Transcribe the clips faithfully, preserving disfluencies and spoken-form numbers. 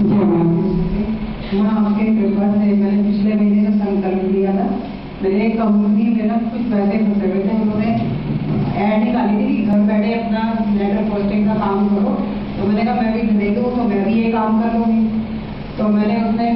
हाँ, आपके कृपा से मैंने पिछले महीने का संकल्प लिया था। मेरे कंपनी में ना कुछ पैसे फंसे हुए थे, उन्होंने ऐड निकाली थी कि घर बैठे अपना लेटर पोस्टिंग का काम करो। तो मैंने कहा मैं भी घरेलू हूँ तो मैं भी ये काम कर लूँगी। तो मैंने उसमें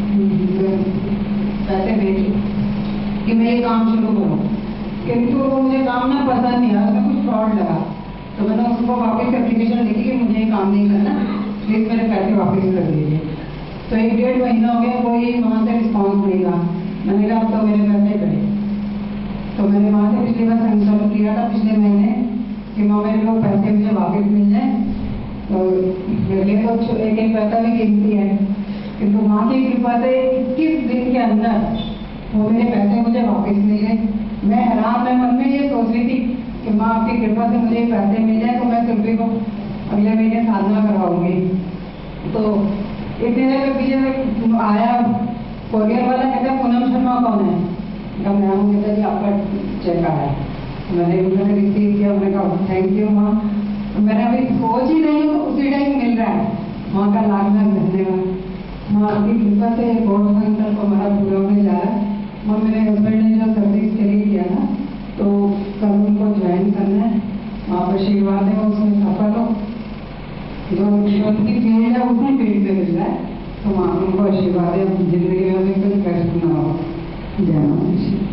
पैसे भेजे कि मैं ये काम शुरू करूँ, किंतु वो मुझे काम ना पसंद नहीं आया, उसमें कुछ फ्रॉड लगा। तो मैंने उसको वापस एप्लीकेशन लिखी कि मुझे ये काम नहीं करना, प्लीज़ मेरे पैसे वापस कर दीजिए। तो एक डेढ़ महीना हो गया, कोई वहाँ से रिस्पॉन्स नहीं रहा। मैंने कहा अब तो मेरे पैसे गए। तो मैंने वहाँ से पिछली बार संकल्प किया था पिछले महीने कि माँ मेरे को पैसे मुझे वापस मिल जाए। तो मेरे लिए तो एक एक पैसा भी कीमती है, किंतु माँ की कृपा से इक्कीस दिन के अंदर वो मेरे पैसे मुझे वापस मिले। मैं हैरान, मैं मन में ये सोच रही थी कि माँ आपकी कृपा से मुझे पैसे मिल जाए तो मैं सुरभि को अगले महीने साधना करवाऊंगी। तो इतने देर के पीछे आया कोरियर वाला, कहता पूनम शर्मा कौन है? कहा मैं हूँ। कहता जी आपका चेक आया। मैंने उन्होंने रिसीव किया, मैंने कहा थैंक यू माँ। मैंने अभी सोच ही रही हूँ उसी टाइम मिल रहा है। माँ का लाख लाख धन्यवाद। माँ आपकी कृपा से बहुत संकल्प हमारा पूरा होने जा रहा है। माँ मेरे हस्बैंड ने जो सर्विस के लिए किया था तो कल उनको ज्वाइन करना है। आप आशीर्वाद है उसमें सफल हो, जो उनकी फील्ड है उसी फील्ड में मिल रहा है। तो माँ उनको आशीर्वाद है जिंदगी में हमें कोई कष्ट ना हो। जय माता।